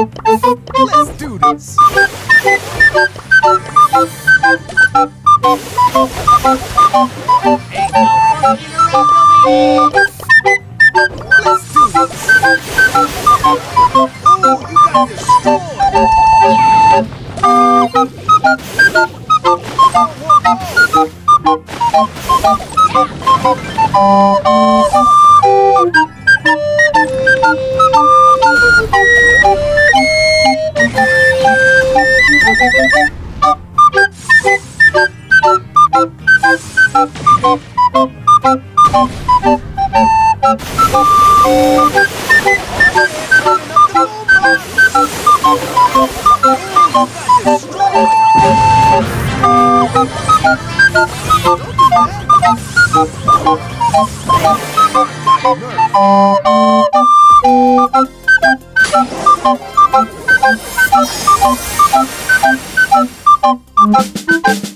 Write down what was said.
Let's do this. Ain't no monkeying around over here. Let's do this. Ooh, you got destroyed. Don't do that.